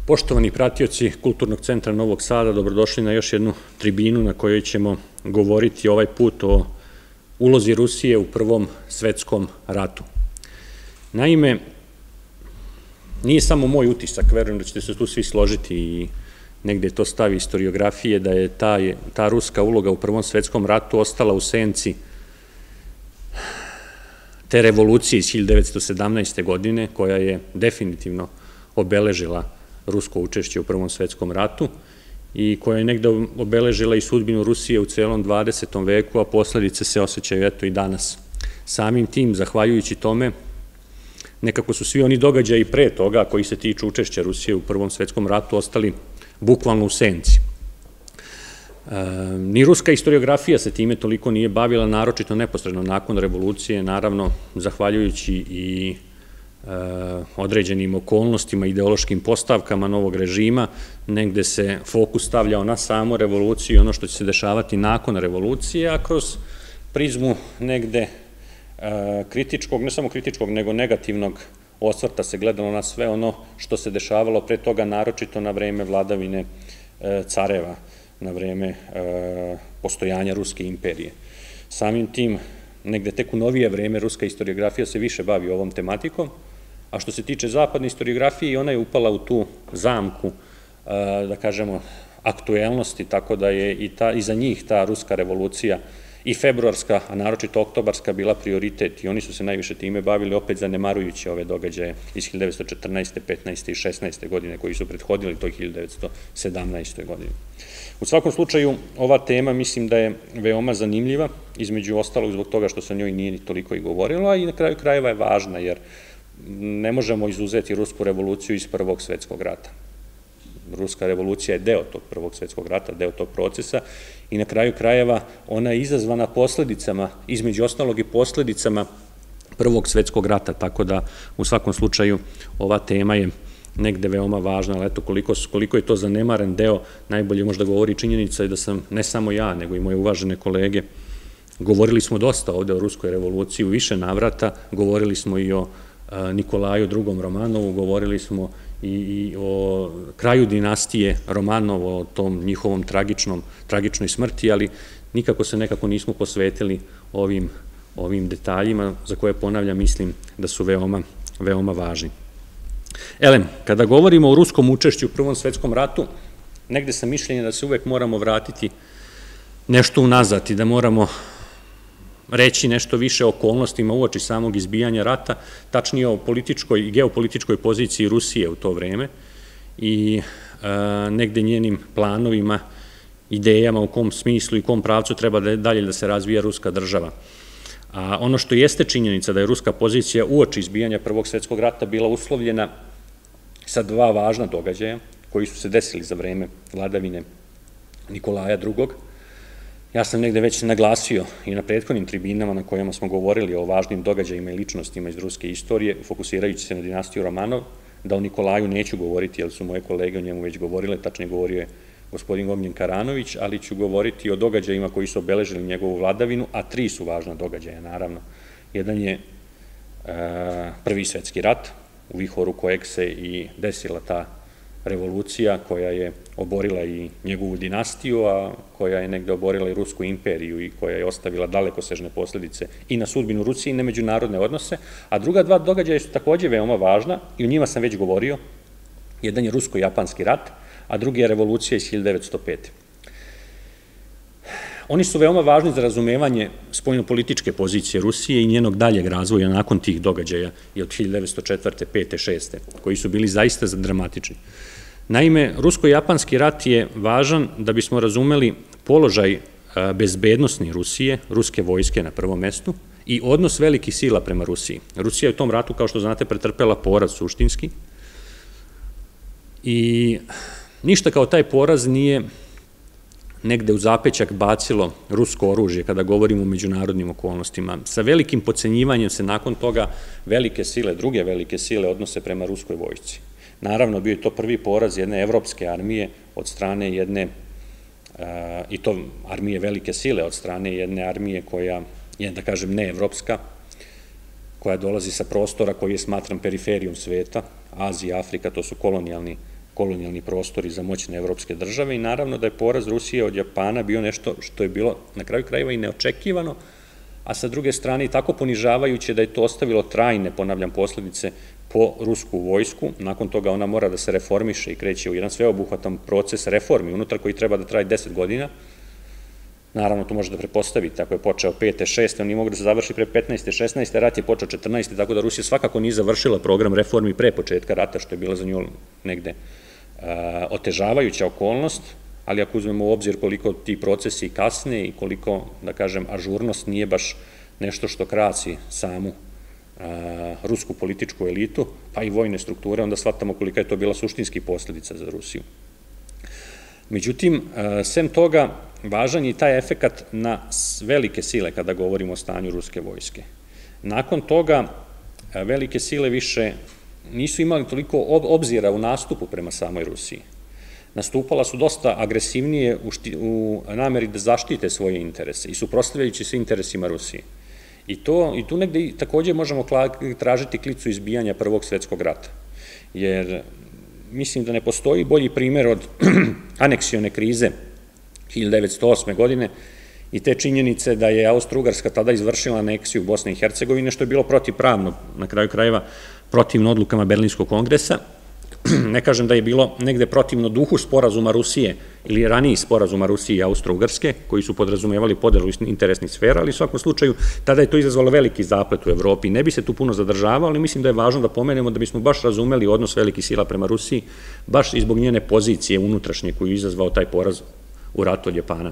Poštovani pratioci Kulturnog centra Novog Sada, dobrodošli na još jednu tribinu na kojoj ćemo govoriti ovaj put o ulozi Rusije u Prvom svetskom ratu. Naime, nije samo moj utisak, verujem da ćete se tu svi složiti i negde to stavi istoriografije, da je ta ruska uloga u Prvom svetskom ratu ostala u senci te revolucije iz 1917. godine, koja je definitivno obeležila rusko učešće u Prvom svetskom ratu i koja je negde obeležila i sudbinu Rusije u celom 20. veku, a posledice se osjećaju eto i danas. Samim tim, zahvaljujući tome, nekako su svi oni događaji pre toga koji se tiču učešća Rusije u Prvom svetskom ratu ostali bukvalno u senci. Ni ruska historiografija se time toliko nije bavila, naročito neposredno nakon revolucije, naravno zahvaljujući i određenim okolnostima, ideološkim postavkama novog režima, negde se fokus stavljao na samu revoluciju i ono što će se dešavati nakon revolucije, a kroz prizmu negde kritičkog, ne samo kritičkog, nego negativnog osvrta se gledalo na sve ono što se dešavalo pre toga, naročito na vreme vladavine careva, na vreme postojanja Ruske imperije. Samim tim, negde tek u novije vreme ruska historiografija se više bavi ovom tematikom, a što se tiče zapadne historiografije, ona je upala u tu zamku, da kažemo, aktuelnosti, tako da je i za njih ta ruska revolucija i februarska, a naročito oktobarska bila prioritet i oni su se najviše time bavili, opet zanemarujući ove događaje iz 1914. 15. i 16. godine koji su prethodili toj 1917. godine. U svakom slučaju, ova tema mislim da je veoma zanimljiva, između ostalog zbog toga što se o njoj nije ni toliko i govorilo, a i na kraju krajeva je važna, jer ne možemo izuzeti rusku revoluciju iz Prvog svetskog rata. Ruska revolucija je deo tog Prvog svetskog rata, deo tog procesa i na kraju krajeva ona je izazvana posledicama, između ostalog i posledicama Prvog svetskog rata, tako da u svakom slučaju ova tema je negde veoma važna, ali eto koliko je to zanemaren deo, najbolje možda govori činjenica da sam, ne samo ja, nego i moje uvažene kolege, govorili smo dosta ovde o ruskoj revoluciji u više navrata, govorili smo i o Nikolaju II. Romanovu, govorili smo i o kraju dinastije Romanova, o tom njihovom tragičnoj smrti, ali nikako se nekako nismo posvetili ovim detaljima za koje, ponavljam, mislim da su veoma važni. Elem, kada govorimo o ruskom učešću u Prvom svetskom ratu, negde sam mišljenja da se uvek moramo vratiti nešto unazad i da moramo reći nešto više o okolnostima uoči samog izbijanja rata, tačnije o političkoj i geopolitičkoj poziciji Rusije u to vreme i negde njenim planovima, idejama u kom smislu i kom pravcu treba dalje da se razvija ruska država. A ono što jeste činjenica da je ruska pozicija uoči izbijanja Prvog svetskog rata bila uslovljena sa dva važna događaja koji su se desili za vreme vladavine Nikolaja II. Ja sam negde već naglasio i na prethodnim tribinama na kojima smo govorili o važnim događajima i ličnostima iz ruske istorije, fokusirajući se na dinastiju Romanov, da o Nikolaju neću govoriti, jer su moje kolege o njemu već govorile, tačnije govorio je gospodin Ognjen Karanović, ali ću govoriti o događajima koji su obeležili njegovu vladavinu, a tri su važna događaja, naravno. Jedan je Prvi svetski rat, u vihoru kojeg se i desila ta revolucija koja je oborila i njegovu dinastiju, a koja je negde oborila i Rusku imperiju i koja je ostavila dalekosežne posledice i na sudbinu Rusije i na međunarodne odnose, a druga dva događaja su takođe veoma važna i o njima sam već govorio. Jedan je rusko-japanski rat, a drugi je revolucija iz 1905. Oni su veoma važni za razumevanje spoljnopolitičke pozicije Rusije i njenog daljeg razvoja nakon tih događaja i od 1904. 5. 6. koji su bili zaista dramatični. Naime, rusko-japanski rat je važan da bismo razumeli položaj bezbednosni Rusije, ruske vojske na prvom mestu i odnos velikih sila prema Rusiji. Rusija je u tom ratu, kao što znate, pretrpela poraz suštinski i ništa kao taj poraz nije negde u zapećak bacilo rusko oružje kada govorimo o međunarodnim okolnostima. Sa velikim podcenjivanjem se nakon toga velike sile, druge velike sile odnose prema ruskoj vojsci. Naravno, bio je to prvi poraz jedne evropske armije od strane jedne, i to armije velike sile, od strane jedne armije koja je, da kažem, neevropska, koja dolazi sa prostora koji je smatran periferijom sveta, Azija, Afrika, to su kolonijalni kolonijalni prostori za moćne evropske države i naravno da je poraz Rusije od Japana bio nešto što je bilo na kraju krajeva i neočekivano, a sa druge strane i tako ponižavajuće da je to ostavilo trajne, ponavljam, posledice po rusku vojsku. Nakon toga ona mora da se reformiše i kreće u jedan sveobuhvatan proces reformi unutar koji treba da traje 10 godina. Naravno, to može da pretpostaviti, ako je počeo 5. 6. on nije mogu da se završi pre 15. 16. rat je počeo 14. tako da Rusija svakako nije završila program reformi pre početka rata, što je bila za nju negde otežavajuća okolnost, ali ako uzmemo u obzir koliko ti procesi kasne i koliko, da kažem, ažurnost nije baš nešto što krasi samu rusku političku elitu, pa i vojne strukture, onda shvatamo kolika je to bila suštinski posledica za Rusiju. Međutim, sem toga, važan je i taj efekat na velike sile kada govorimo o stanju ruske vojske. Nakon toga, velike sile više nisu imali toliko obzira u nastupu prema samoj Rusiji. Nastupala su dosta agresivnije u nameri da zaštite svoje interese i suprotstavljajući se interesima Rusije. I tu negde takođe možemo tražiti klicu izbijanja Prvog svetskog rata, jer mislim da ne postoji bolji primer od aneksione krize 1908. godine i te činjenice da je Austro-Ugarska tada izvršila aneksiju Bosne i Hercegovine, što je bilo protivpravno, na kraju krajeva protivno odlukama Berlinskog kongresa. Ne kažem da je bilo negde protivno duhu sporazuma Rusije ili ranijih sporazuma Rusije i Austro-Ugarske, koji su podrazumevali podelu interesnih sfera, ali u svakom slučaju tada je to izazvalo veliki zaplet u Evropi. Ne bi se tu puno zadržavao, ali mislim da je važno da pomenemo da bismo baš razumeli odnos velikih sila prema Rusiji, baš i zbog njene pozicije unutrašnje koju je izazvao taj poraz u ratu od Japana.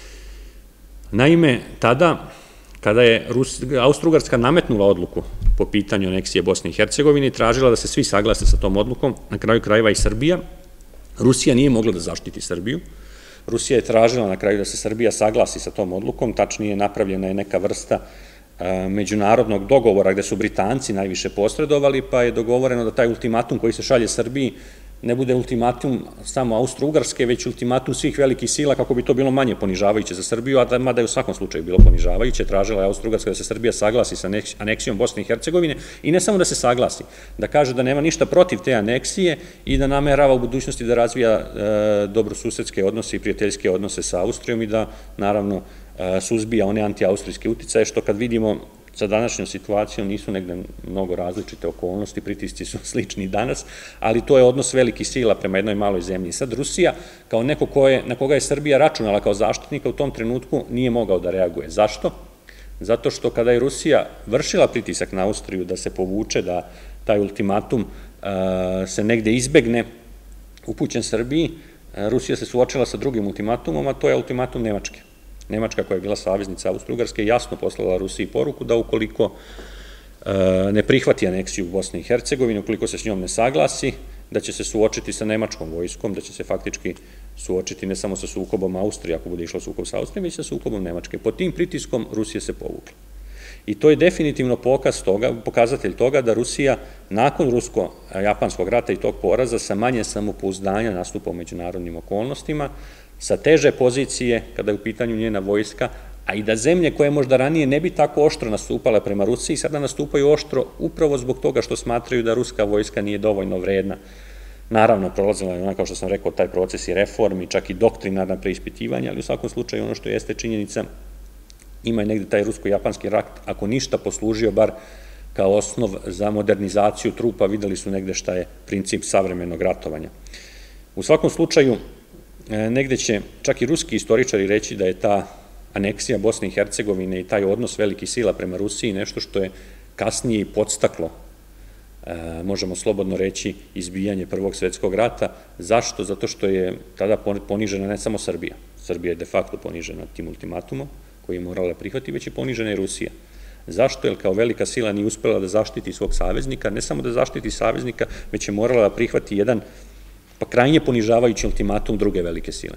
Naime, tada, kada je Austro-Ugarska nametnula odluku po pitanju aneksije Bosne i Hercegovine i tražila da se svi saglase sa tom odlukom, na kraju krajeva i Srbija, Rusija nije mogla da zaštiti Srbiju. Rusija je tražila na kraju da se Srbija saglasi sa tom odlukom, tačnije napravljena je neka vrsta međunarodnog dogovora gde su Britanci najviše posredovali, pa je dogovoreno da taj ultimatum koji se šalje Srbiji ne bude ultimatum samo Austro-Ugarske, već ultimatum svih velikih sila kako bi to bilo manje ponižavajuće za Srbiju, a mada je u svakom slučaju bilo ponižavajuće. Tražila je Austro-Ugarska da se Srbija saglasi sa aneksijom Bosne i Hercegovine i ne samo da se saglasi, da kaže da nema ništa protiv te aneksije i da namerava u budućnosti da razvija dobrosusedske odnose i prijateljske odnose sa Austrijom i da naravno suzbija one anti-austrijske uticaje, što kad vidimo sa današnjom situacijom nisu negde mnogo različite okolnosti, pritisci su slični danas, ali to je odnos velikih sila prema jednoj maloj zemlji. Sad Rusija, kao neko na koga je Srbija računala kao zaštitnika, u tom trenutku nije mogao da reaguje. Zašto? Zato što kada je Rusija vršila pritisak na Austriju da se povuče, da taj ultimatum se negde izbegne upućen Srbiji, Rusija se suočila sa drugim ultimatumom, a to je ultimatum Nemačke. Nemačka, koja je bila saveznica Austro-Ugarske, jasno poslala Rusiji poruku da ukoliko ne prihvati aneksiju Bosne i Hercegovine, ukoliko se s njom ne saglasi, da će se suočiti sa nemačkom vojskom, da će se faktički suočiti ne samo sa sukobom Austrije, ako bude išlo sukob sa Austrijom, već sa sukobom Nemačke. Pod tim pritiskom Rusija se povukla. I to je definitivno pokazatelj toga da Rusija nakon rusko-japanskog rata i tog poraza sa manje samopouzdanja nastupa u međunarodnim okolnostima, sa teže pozicije kada je u pitanju njena vojska, a i da zemlje koje možda ranije ne bi tako oštro nastupale prema Rusiji, sada nastupaju oštro upravo zbog toga što smatraju da ruska vojska nije dovoljno vredna. Naravno, prolazila je ona, kao što sam rekao, taj proces i reformi, čak i doktrinarna preispitivanja, ali u svakom slučaju ono što jeste činjenica, ima je negde taj rusko-japanski rat, ako ništa, poslužio bar kao osnov za modernizaciju trupa, videli su negde šta je princip savremenog ratovanja. U svakom slučaju, negde će čak i ruski istoričari reći da je ta aneksija Bosne i Hercegovine i taj odnos velikih sila prema Rusiji nešto što je kasnije i podstaklo, možemo slobodno reći, izbijanje Prvog svetskog rata. Zašto? Zato što je tada ponižena ne samo Srbija. Srbija je de facto ponižena tim ultimatumom koji je morala prihvati, već je ponižena i Rusija. Zašto? Jer kao velika sila nije uspela da zaštiti svog saveznika, ne samo da zaštiti saveznika, već je morala da prihvati jedan pa krajnje ponižavajući ultimatum druge velike sile.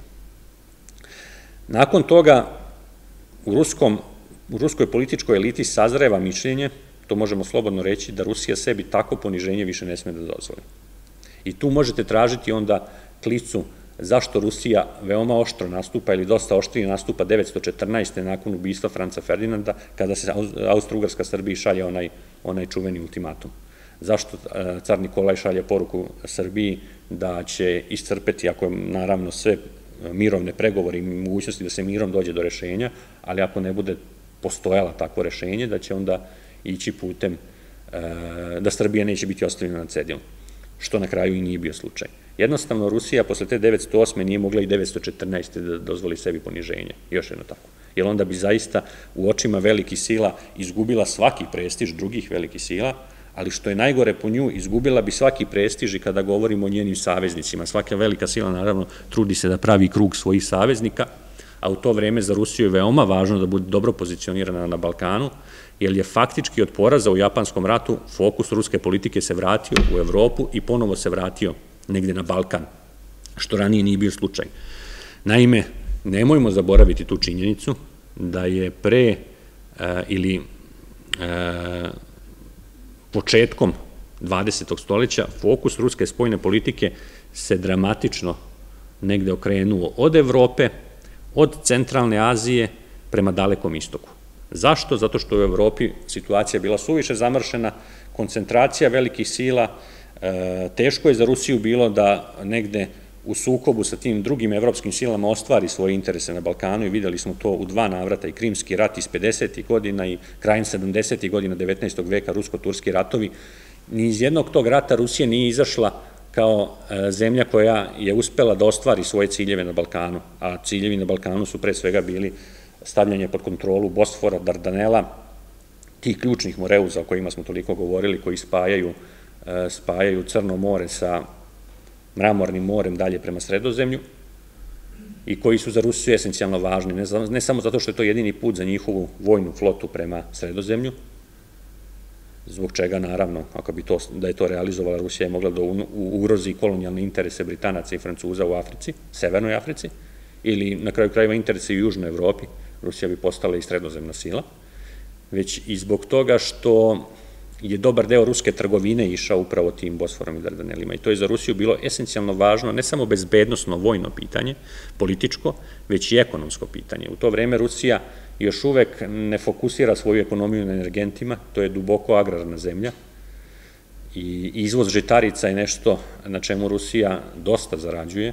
Nakon toga u ruskoj političkoj eliti sazreva mišljenje, to možemo slobodno reći, da Rusija sebi tako poniženje više ne sme da dozvoli. I tu možete tražiti onda klicu zašto Rusija veoma oštro nastupa ili dosta oštrije nastupa 1914. nakon ubistva Franca Ferdinanda, kada se Austro-Ugarska Srbiji šalje onaj čuveni ultimatum. Zašto car Nikolaj šalje poruku Srbiji da će iscrpeti, ako naravno sve mirovne pregovore i mogućnosti da se mirom dođe do rešenja, ali ako ne bude postojala takvo rešenje, da će onda ići putem, da Srbija neće biti ostavljena na cedilu, što na kraju i nije bio slučaj. Jednostavno, Rusija posle te 908. nije mogla i 914. da dozvoli sebi poniženje, još jedno tako. Jer onda bi zaista u očima velikih sila izgubila svaki prestiž drugih velikih sila, ali što je najgore po nju, izgubila bi svaki prestiž i kada govorimo o njenim saveznicima. Svaka velika sila, naravno, trudi se da pravi krug svojih saveznika, a u to vreme za Rusiju je veoma važno da bude dobro pozicionirana na Balkanu, jer je faktički od poraza u Japanskom ratu fokus ruske politike se vratio u Evropu i ponovo se vratio negde na Balkan, što ranije nije bio slučaj. Naime, nemojmo zaboraviti tu činjenicu da je pre ili početkom 20. stoljeća fokus ruske spoljne politike se dramatično negde okrenuo od Evrope, od centralne Azije prema dalekom istoku. Zašto? Zato što u Evropi situacija bila suviše zamršena, koncentracija velikih sila, teško je za Rusiju bilo da negde u sukobu sa tim drugim evropskim silama ostvari svoje interese na Balkanu i videli smo to u dva navrata, i Krimski rat iz 50. godina i krajem 70. godina 19. veka, rusko-turski ratovi. Ni iz jednog tog rata Rusija nije izašla kao zemlja koja je uspela da ostvari svoje ciljeve na Balkanu, a ciljevi na Balkanu su pre svega bili stavljanje pod kontrolu Bosfora, Dardanela, tih ključnih moreuza o kojima smo toliko govorili, koji spajaju Crno more sa Mramornim morem dalje prema Sredozemlju i koji su za Rusiju esencijalno važni, ne samo zato što je to jedini put za njihovu vojnu flotu prema Sredozemlju, zbog čega, naravno, ako bi da je to realizovala, Rusija je mogla da ugrozi kolonijalne interese Britanaca i Francuza u Africi, Severnoj Africi, ili na kraju krajeva interese u Južnoj Evropi, Rusija bi postala i sredozemna sila, već i zbog toga što je dobar deo ruske trgovine išao upravo tim Bosforom i Dardanelima. I to je za Rusiju bilo esencijalno važno, ne samo bezbednosno vojno pitanje, političko, već i ekonomsko pitanje. U to vreme Rusija još uvek ne fokusira svoju ekonomiju na energentima, to je duboko agrarna zemlja i izvoz žitarica je nešto na čemu Rusija dosta zarađuje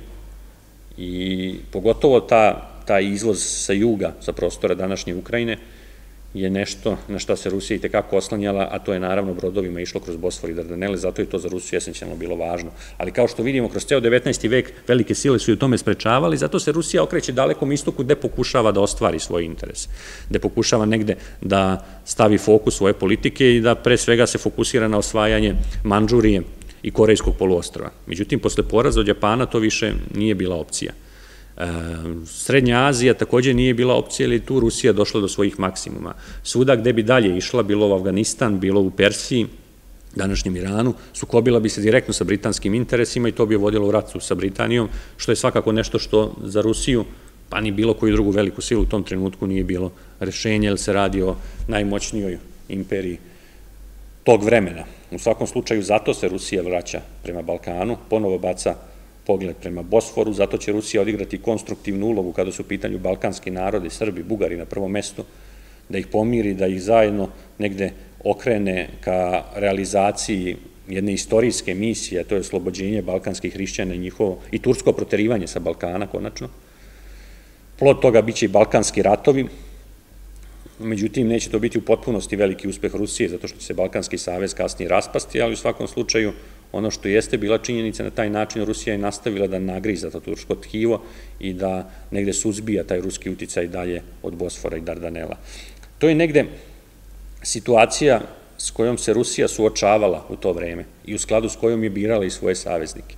i pogotovo taj izvoz sa juga, sa prostora današnje Ukrajine, je nešto na šta se Rusija i tekako oslanjala, a to je naravno brodovima išlo kroz Bosfor i Dardanele, zato je to za Rusiju esencijalno bilo važno. Ali kao što vidimo, kroz ceo 19. vek velike sile su i u tome sprečavali, zato se Rusija okreće dalekom istoku gde pokušava da ostvari svoje interese, gde pokušava negde da stavi fokus svoje politike i da pre svega se fokusira na osvajanje Mandžurije i Korejskog poluostrva. Međutim, posle poraza od Japana to više nije bila opcija. Srednja Azija takođe nije bila opcija, ali tu Rusija došla do svojih maksimuma. Svuda gde bi dalje išla, bilo u Afganistan, bilo u Persiji, današnjem Iranu, sukobila bi se direktno sa britanskim interesima i to bi je vodilo u ratu sa Britanijom, što je svakako nešto što za Rusiju, pa ni bilo koju drugu veliku silu u tom trenutku nije bilo rešenje, jer se radi o najmoćnijoj imperiji tog vremena. U svakom slučaju, zato se Rusija vraća prema Balkanu, ponovo baca pogled prema Bosforu, zato će Rusija odigrati konstruktivnu ulogu kada su u pitanju balkanski narodi, Srbi, Bugari na prvom mestu, da ih pomiri, da ih zajedno negde okrene ka realizaciji jedne istorijske misije, a to je oslobođenje balkanskih hrišćana i tursko proterivanje sa Balkana, konačno. Plod toga biće i balkanski ratovi, međutim, neće to biti u potpunosti veliki uspeh Rusije, zato što će se Balkanski savez kasnije raspasti, ali u svakom slučaju ono što jeste bila činjenica, na taj način Rusija je nastavila da nagriza to tursko tkivo i da negde suzbija taj ruski uticaj dalje od Bosfora i Dardanela. To je negde situacija s kojom se Rusija suočavala u to vreme i u skladu s kojom je birala i svoje saveznike.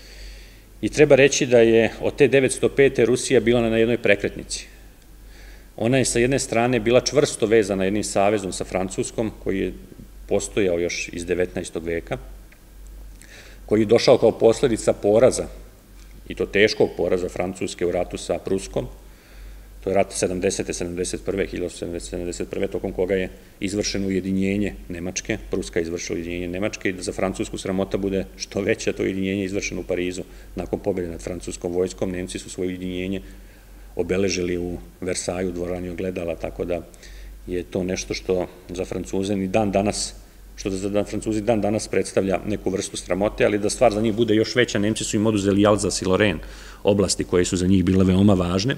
I treba reći da je od te 905. Rusija bila na jednoj prekretnici. Ona je sa jedne strane bila čvrsto vezana jednim savezom sa Francuskom, koji je postojao još iz 19. veka, koji je došao kao posledica poraza, i to teškog poraza Francuske u ratu sa Pruskom, to je rat 1871. tokom koga je izvršeno ujedinjenje Nemačke, Pruska je izvršila ujedinjenje Nemačke i da za Francusku sramota bude što veća, to ujedinjenje je izvršeno u Parizu. Nakon pobjede nad francuskom vojskom, Nemci su svoje ujedinjenje obeležili u Versaju, dvorani Ogledala, tako da je to nešto što za Francuze ni dan danas što za Francuzi dan danas predstavlja neku vrstu sramote, ali da stvar za njih bude još veća, Nemci su im oduzeli Alzas i Lorraine, oblasti koje su za njih bile veoma važne,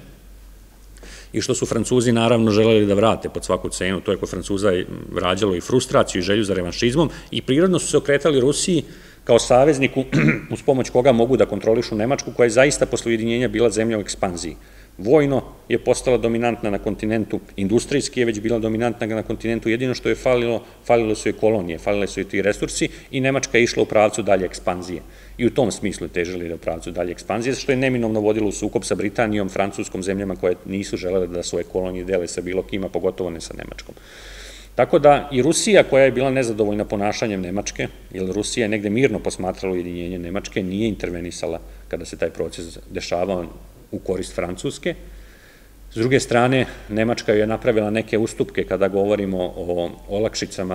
i što su Francuzi naravno želeli da vrate pod svaku cenu. To je kod Francuza rađalo i frustraciju i želju za revanšizmom i prirodno su se okretali Rusiji kao savezniku uz pomoć koga mogu da kontrolišu Nemačku, koja je zaista posle ujedinjenja bila zemlja u ekspanziji. Vojno je postala dominantna na kontinentu, industrijski je već bila dominantna na kontinentu, jedino što je falilo su joj kolonije, falile su joj ti resursi i Nemačka je išla u pravcu dalje ekspanzije. I u tom smislu je težili da u pravcu dalje ekspanzije, što je neminovno vodilo u sukob sa Britanijom, Francuskom, zemljama koje nisu želele da svoje kolonije dele sa bilo kima, pogotovo ne sa Nemačkom. Tako da i Rusija, koja je bila nezadovoljna ponašanjem Nemačke, jer Rusija je negde mirno posmatrala ujedinjenje Nemačke, nije intervenisala kada se taj proces dešavao u korist Francuske. S druge strane, Nemačka je napravila neke ustupke kada govorimo o olakšicama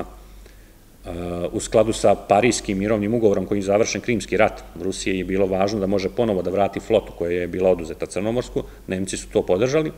u skladu sa Parijskim mirovnim ugovorom kojim je završen Krimski rat. Rusiji je bilo važno da može ponovo da vrati flotu koja je bila oduzeta Crnomorsku, Nemci su to podržali,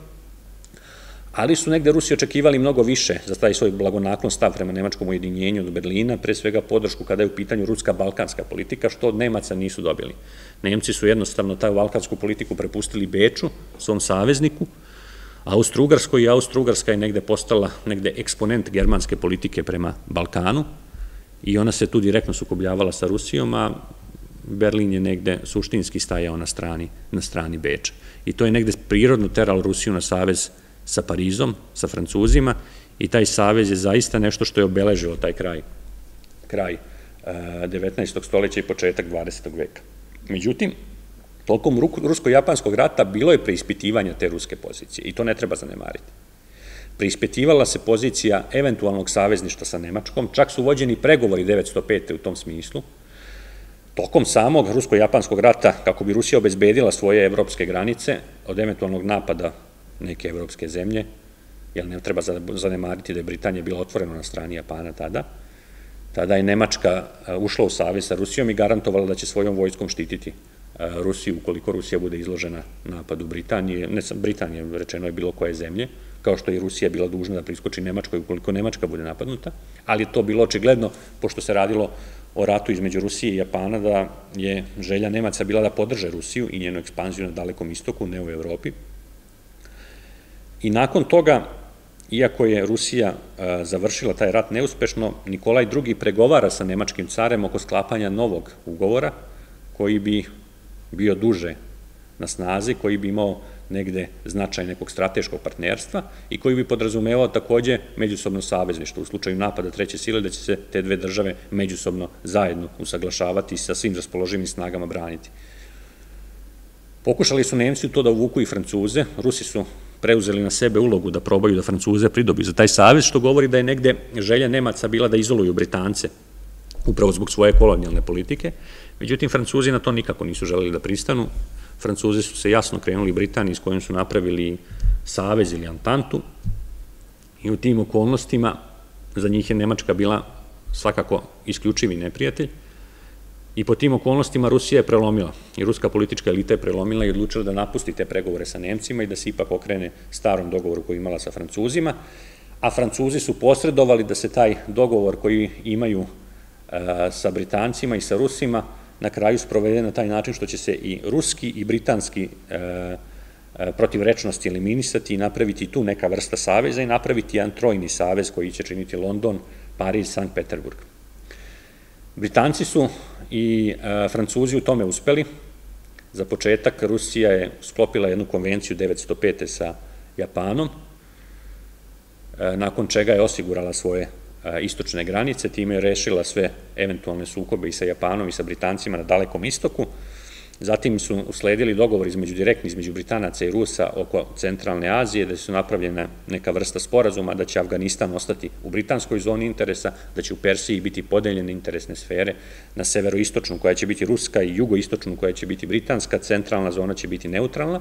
ali su negde Rusi očekivali mnogo više za taj svoj blagonaklon stav prema nemačkom ujedinjenju od Berlina, pre svega podršku kada je u pitanju ruska balkanska politika, što od Nemaca nisu dobili. Nemci su jednostavno taj balkansku politiku prepustili Beču, svom savezniku, Austro-Ugarskoj, i Austro-Ugarska je negde postala eksponent germanske politike prema Balkanu i ona se tu direktno sukobljavala sa Rusijom, a Berlin je negde suštinski stajao na strani Beča. I to je negde prirodno teralo Rusiju na savez sa Parizom, sa Francuzima, i taj savez je zaista nešto što je obeležilo taj kraj 19. stoljeća i početak 20. veka. Međutim, tokom rusko-japanskog rata bilo je preispitivanja te ruske pozicije i to ne treba zanemariti. Preispitivala se pozicija eventualnog savezništva sa Nemačkom, čak su vođeni pregovori 1905. u tom smislu. Tokom samog rusko-japanskog rata, kako bi Rusija obezbedila svoje evropske granice od eventualnog napada neke evropske zemlje, jer ne treba zanemariti da je Britanija bila otvorena na strani Japana tada je Nemačka ušla u savez sa Rusijom i garantovala da će svojom vojskom štititi Rusiju ukoliko Rusija bude izložena napadu Britanije, ne sam Britanije, rečeno je bilo koje zemlje, kao što je Rusija bila dužna da priskoči Nemačkoj ukoliko Nemačka bude napadnuta, ali je to bilo očigledno, pošto se radilo o ratu između Rusije i Japana, da je želja Nemaca bila da podrže Rusiju i njenu ekspanziju na Dalekom istoku, ne u Evropi. I nakon toga, iako je Rusija završila taj rat neuspešno, Nikolaj II. Pregovara sa nemačkim carem oko sklapanja novog ugovora, koji bi bio duže na snazi, koji bi imao negde značaj nekog strateškog partnerstva i koji bi podrazumevao takođe međusobno savezništvo. U slučaju napada treće sile da će se te dve države međusobno zajedno usaglašavati i sa svim raspoloživim snagama braniti. Pokušali su Nemci u to da uvuku i Francuze, Rusi su preuzeli na sebe ulogu da probaju da Francuze pridobiju za taj savez, što govori da je negde želja Nemaca bila da izoluju Britance, upravo zbog svoje kolonijalne politike. Međutim, Francuzi na to nikako nisu želeli da pristanu. Francuzi su se jasno krenuli Britaniji s kojom su napravili savez ili antantu i u tim okolnostima za njih je Nemačka bila svakako isključivi neprijatelj i po tim okolnostima Rusija je prelomila i ruska politička elita je prelomila i odlučila da napusti te pregovore sa Nemcima i da se ipak okrene starom dogovoru koji imala sa Francuzima, a Francuzi su posredovali da se taj dogovor koji imaju sa Britancima i sa Rusima na kraju sprovede na taj način što će se i ruski i britanski protivrečnosti eliminisati i napraviti tu neka vrsta saveza i napraviti jedan trojni savez koji će činiti London, Pariz, Sankt Peterburg. Britanci su i Francuzi u tome uspeli. Za početak Rusija je sklopila jednu konvenciju 1905. sa Japanom, nakon čega je osigurala svoje istočne granice, time je rešila sve eventualne sukobe i sa Japanom i sa Britancima na Dalekom istoku. Zatim su usledili dogovor direktni između Britanaca i Rusa oko centralne Azije, da su napravljena neka vrsta sporazuma, da će Afganistan ostati u britanskoj zoni interesa, da će u Persiji biti podeljene interesne sfere, na severoistočnu koja će biti ruska i jugoistočnu koja će biti britanska, centralna zona će biti neutralna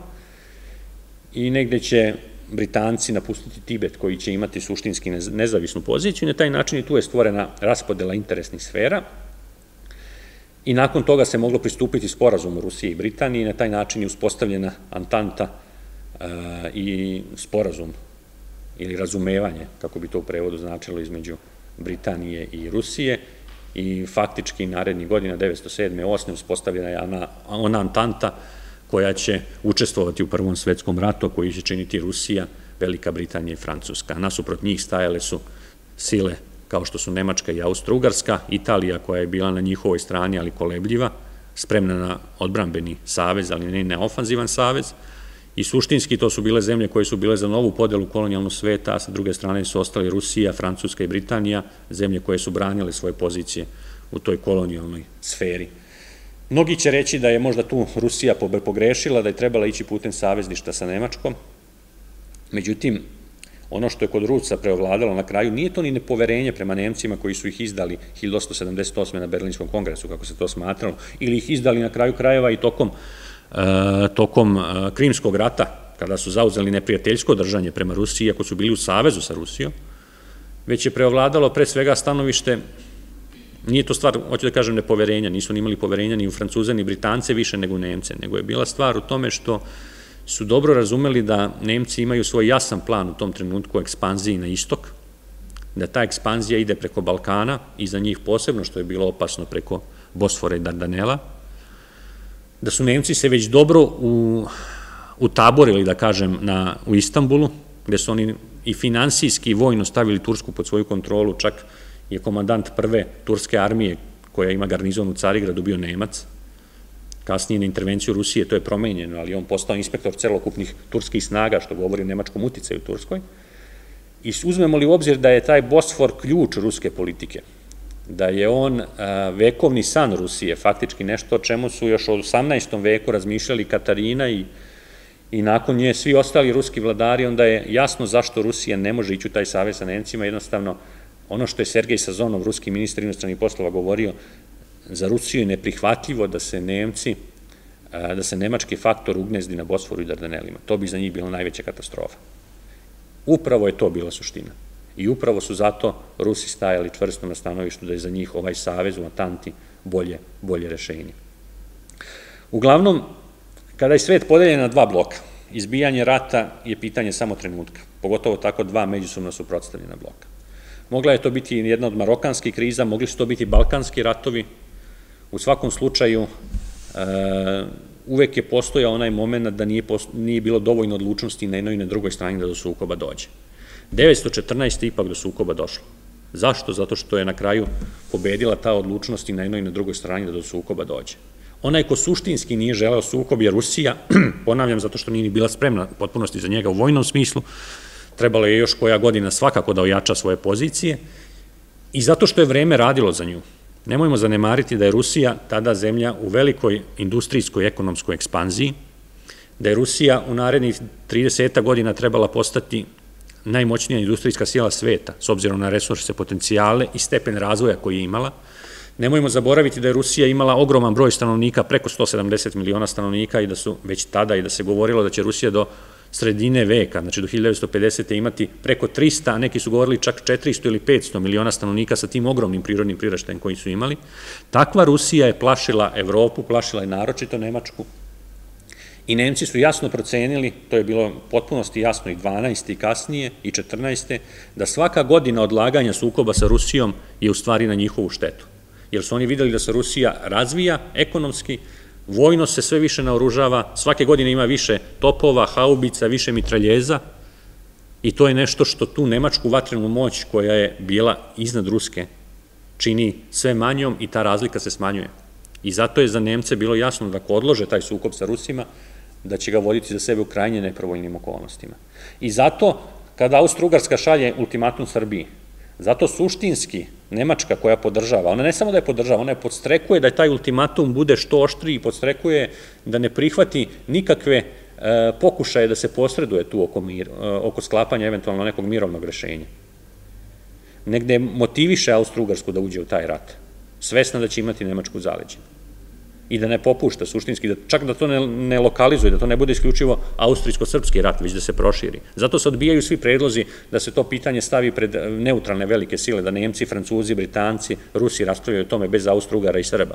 i negde će Britanci napustiti Tibet koji će imati suštinski nezavisnu poziciju i na taj način i tu je stvorena raspodela interesnih sfera i nakon toga se moglo pristupiti sporazumu Rusije i Britanije i na taj način je uspostavljena antanta i sporazum ili razumevanje, kako bi to u prevodu značilo, između Britanije i Rusije i faktički narednih godina 1907. i 1908. uspostavljena je ona Antanta koja će učestvovati u Prvom svetskom ratu, koji će činiti Rusija, Velika Britanija i Francuska. Nasuprot njih stajale su sile kao što su Nemačka i Austro-Ugarska, Italija koja je bila na njihovoj strani, ali kolebljiva, spremna na odbrambeni savez, ali ne na ofanzivan savez, i suštinski to su bile zemlje koje su bile za novu podelu kolonijalnog sveta, a sa druge strane su ostali Rusija, Francuska i Britanija, zemlje koje su branile svoje pozicije u toj kolonijalnoj sferi. Mnogi će reći da je možda tu Rusija pogrešila, da je trebala ići putem savezništva sa Nemačkom, međutim, ono što je kod Rusa preovladalo na kraju, nije to ni nepoverenje prema Nemcima koji su ih izdali 1878. na Berlinskom kongresu, kako se to smatralo, ili ih izdali na kraju krajeva i tokom Krimskog rata, kada su zauzeli neprijateljsko držanje prema Rusiji, iako su bili u savezu sa Rusijom, već je preovladalo pre svega stanovište, nije to stvar, hoću da kažem, nepoverenja, nisu ni imali poverenja ni u Francuze, ni Britance više nego u Nemce, nego je bila stvar u tome što su dobro razumeli da Nemci imaju svoj jasan plan u tom trenutku o ekspanziji na istok, da ta ekspanzija ide preko Balkana i za njih posebno, što je bilo opasno, preko Bosfora i Dardanela, da su Nemci se već dobro utaborili, da kažem, u Istanbulu, gde su oni i finansijski i vojno stavili Tursku pod svoju kontrolu, čak je komandant prve turske armije, koja ima garnizon u Carigradu, bio Nemac. Kasnije na intervenciju Rusije to je promenjeno, ali on postao inspektor celokupnih turskih snaga, što govori o nemačkom uticaju u Turskoj. I uzmemo li u obzir da je taj Bosfor ključ ruske politike, da je on vekovni san Rusije, faktički nešto o čemu su još u 18. veku razmišljali Katarina i nakon nje svi ostali ruski vladari, onda je jasno zašto Rusija ne može ići u taj savez sa Nemcima. Jednostavno, ono što je Sergej Sazonov, ruski ministar inostranih poslova, govorio, za Rusiju je neprihvatljivo da se nemački faktor ugnezdi na Bosforu i Dardanelima. To bi za njih bila najveća katastrofa. Upravo je to bila suština. I upravo su zato Rusi stajali čvrsto na stanovištu da je za njih ovaj savez u Atanti bolje rešenje. Uglavnom, kada je svet podeljen na dva bloka, izbijanje rata je pitanje samo trenutka, pogotovo tako dva međusobno suprotstavljena bloka. Mogla je to biti jedna od marokanskih kriza, mogli su to biti balkanski ratovi. U svakom slučaju, uvek je postojao onaj moment da nije bilo dovoljno odlučnosti na jednoj i na drugoj strani da do sukoba dođe. 1914. ipak do sukoba došlo. Zašto? Zato što je na kraju pobedila ta odlučnost i na jednoj i na drugoj strani da do sukoba dođe. Onaj ko suštinski nije želeo sukob je Rusija, ponavljam, zato što nije ni bila spremna potpunosti za njega u vojnom smislu, trebalo je još koja godina svakako da ojača svoje pozicije i zato što je vreme radilo za nju. Nemojmo zanemariti da je Rusija tada zemlja u velikoj industrijskoj ekonomskoj ekspanziji, da je Rusija u narednih 30 godina trebala postati najmoćnija industrijska sila sveta, s obzirom na resurse, potencijale i stepen razvoja koji je imala. Nemojmo zaboraviti da je Rusija imala ogroman broj stanovnika, preko 170 miliona stanovnika, i da su već tada i da se govorilo da će Rusija do sredine veka, znači do 1950. imati preko 300, a neki su govorili čak 400 ili 500 miliona stanovnika sa tim ogromnim prirodnim priraštajem koji su imali. Takva Rusija je plašila Evropu, plašila je naročito Nemačku, i Nemci su jasno procenili, to je bilo potpunosti jasno i 12. i kasnije i 14. da svaka godina odlaganja sukoba sa Rusijom je u stvari na njihovu štetu, jer su oni videli da se Rusija razvija ekonomski, vojno se sve više naoružava, svake godine ima više topova, haubica, više mitraljeza, i to je nešto što tu nemačku vatrenu moć koja je bila iznad ruske čini sve manjom i ta razlika se smanjuje. I zato je za Nemce bilo jasno da ako odlože taj sukob sa Rusima, da će ga voditi za sebe u krajnje neprovoljnim okolnostima. I zato, kada Austro-Ugarska šalje ultimatum Srbiji, zato suštinski Nemačka koja podržava, ona ne samo da je podržava, ona je podstrekuje da taj ultimatum bude što oštriji i podstrekuje da ne prihvati nikakve pokušaje da se posreduje tu oko sklapanja eventualno nekog mirovnog rešenja. Negde motiviše Austro-Ugarsku da uđe u taj rat, svesna da će imati Nemačku zaleđenu. I da ne popušta suštinski, čak da to ne lokalizuje, da to ne bude isključivo austrijsko-srpski rat, već da se proširi. Zato se odbijaju svi predlozi da se to pitanje stavi pred neutralne velike sile, da Nemci, Francuzi, Britanci, Rusi raspravljaju o tome bez Austro-Ugara i Srba.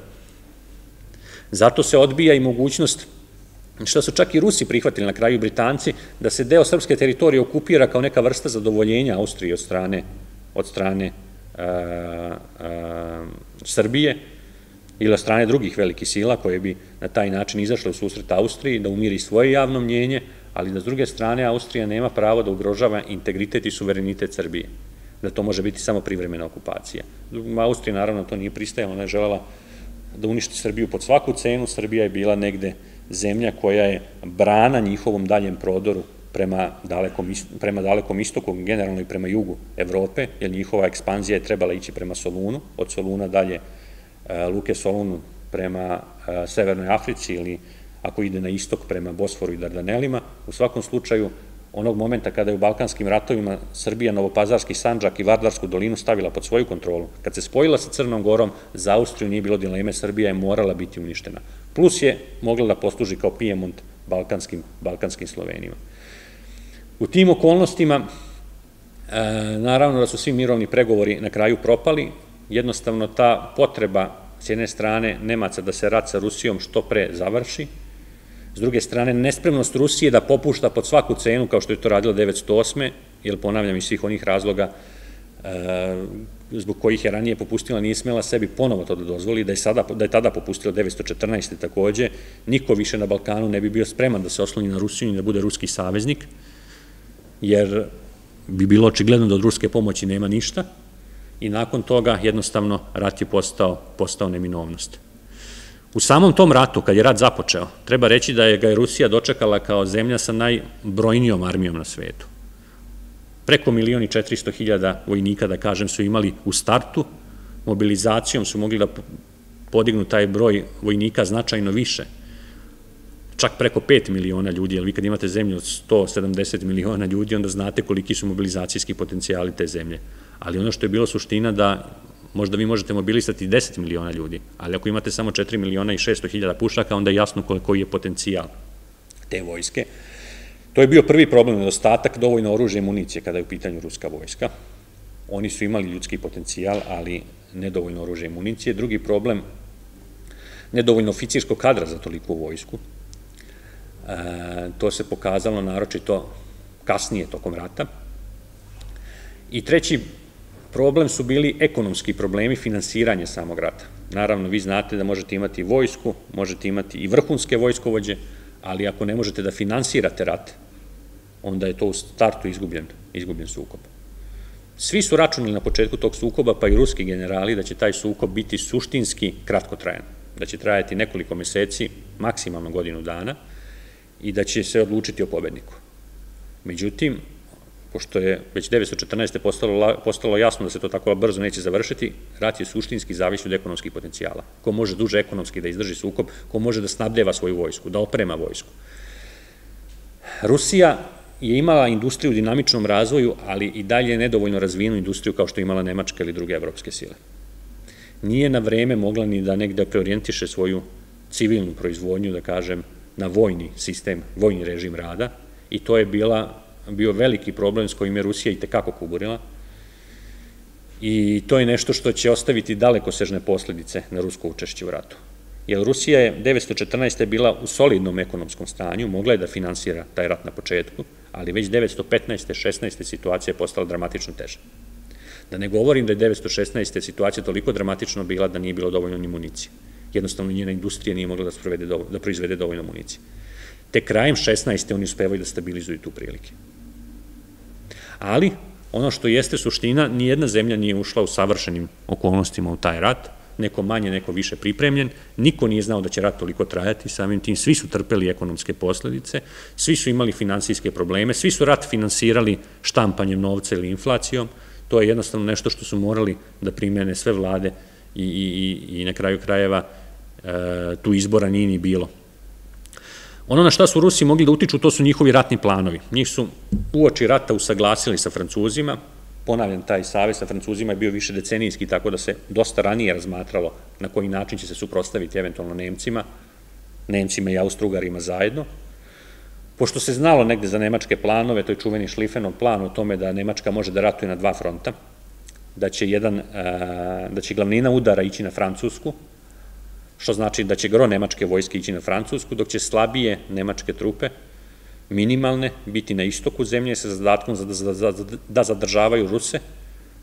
Zato se odbija i mogućnost, što su čak i Rusi prihvatili na kraju, Britanci, da se deo srpske teritorije okupira kao neka vrsta zadovoljenja Austrije od strane Srbije ili od strane drugih velikih sila koje bi na taj način izašle u susret Austriji, da umiri svoje javno mnjenje, ali da s druge strane Austrija nema pravo da ugrožava integritet i suverenitet Srbije, da to može biti samo privremena okupacija. Austrija naravno to nije pristajala, ona je želela da uništi Srbiju pod svaku cenu. Srbija je bila negde zemlja koja je brana njihovom daljem prodoru prema dalekom istoku, generalno i prema jugu Evrope, jer njihova ekspanzija je trebala ići prema Solunu, od Soluna dalje Luke Solunu prema Severnoj Africi ili ako ide na istok prema Bosforu i Dardanelima. U svakom slučaju, onog momenta kada je u Balkanskim ratovima Srbija Novopazarski Sandžak i Vardarsku dolinu stavila pod svoju kontrolu, kad se spojila sa Crnom Gorom, za Austriju nije bilo dileme, Srbija je morala biti uništena. Plus je mogla da posluži kao Pijemont balkanskim Slovenima. U tim okolnostima, naravno da su svi mirovni pregovori na kraju propali, jednostavno ta potreba s jedne strane Nemaca da se rat sa Rusijom što pre završi, s druge strane nespremnost Rusije da popušta pod svaku cenu kao što je to radila 1908. jer ponavljam iz svih onih razloga zbog kojih je ranije popustila, nije smela sebi ponovo to da dozvoli, da je tada popustila 1914. takođe, niko više na Balkanu ne bi bio spreman da se osloni na Rusiju i da bude ruski saveznik, jer bi bilo očigledno da od ruske pomoći nema ništa i nakon toga jednostavno rat je postao neminovnost. U samom tom ratu, kad je rat započeo, treba reći da ga je Rusija dočekala kao zemlja sa najbrojnijom armijom na svetu. Preko 1.400.000 vojnika, da kažem, su imali u startu, mobilizacijom su mogli da podignu taj broj vojnika značajno više, čak preko 5 miliona ljudi, jer vi kad imate zemlju od 170 miliona ljudi, onda znate koliki su mobilizacijski potencijali te zemlje. Ali ono što je bilo suština da možda vi možete mobilisati 10 miliona ljudi, ali ako imate samo 4.600.000 pušaka, onda je jasno koji je potencijal te vojske. To je bio prvi problem, nedostatak dovoljno oružja i municije kada je u pitanju ruska vojska. Oni su imali ljudski potencijal, ali nedovoljno oružja i municije. Drugi problem, nedovoljno oficirskog kadra za toliku vojsku. To se pokazalo naročito kasnije tokom rata. I treći problem su bili ekonomski problemi finansiranja samog rata. Naravno, vi znate da možete imati vojsku, možete imati i vrhunske vojskovođe, ali ako ne možete da finansirate rat, onda je to u startu izgubljen sukob. Svi su računali na početku tog sukoba, pa i ruski generali, da će taj sukob biti suštinski kratkotrajan, da će trajati nekoliko meseci, maksimalno godinu dana, i da će se odlučiti o pobedniku. Međutim, pošto je već 1914. postalo jasno da se to tako brzo neće završiti, rat je suštinski zavisi od ekonomskih potencijala. Ko može duže ekonomski da izdrži sukob, ko može da snabdeva svoju vojsku, da oprema vojsku. Rusija je imala industriju u dinamičnom razvoju, ali i dalje nedovoljno razvijenu industriju kao što je imala Nemačka ili druge evropske sile. Nije na vreme mogla ni da negde preorijentiše svoju civilnu proizvodnju, da kažem, na vojni sistem, vojni režim rada, i to je bio veliki problem s kojim je Rusija i tekako kuburila, i to je nešto što će ostaviti dalekosežne posledice na rusko učešće u ratu. Jer Rusija je 1914. bila u solidnom ekonomskom stanju, mogla je da finansira taj rat na početku, ali već 1915. 16. situacija je postala dramatično teža. Da ne govorim da je 1916. situacija toliko dramatično bila da nije bilo dovoljno ni municije. Jednostavno njena industrija nije mogla da proizvede dovoljno municije. Te krajem 16. oni uspevaju da stabilizuju tu prilike. Ali, ono što jeste suština, nijedna zemlja nije ušla u savršenim okolnostima u taj rat, neko manje, neko više pripremljen, niko nije znao da će rat toliko trajati, samim tim svi su trpeli ekonomske posledice, svi su imali finansijske probleme, svi su rat finansirali štampanjem novca ili inflacijom, to je jednostavno nešto što su morali da primene sve vlade i na kraju krajeva tu izbora nije ni bilo. Ono na šta su Rusi mogli da utiču, to su njihovi ratni planovi. Njih su uoči rata usaglasili sa Francuzima, ponavljam, taj savez sa Francuzima je bio više decenijski, tako da se dosta ranije razmatralo na koji način će se suprotstaviti eventualno Nemcima i Austro-Ugarima zajedno. Pošto se znalo negde za nemačke planove, to je čuveni Šlifenov plan o tome da Nemačka može da ratuje na dva fronta, da će glavnina udara ići na Francusku, što znači da će gro nemačke vojske ići na Francusku, dok će slabije nemačke trupe, minimalne, biti na istoku zemlje sa zadatkom da zadržavaju Ruse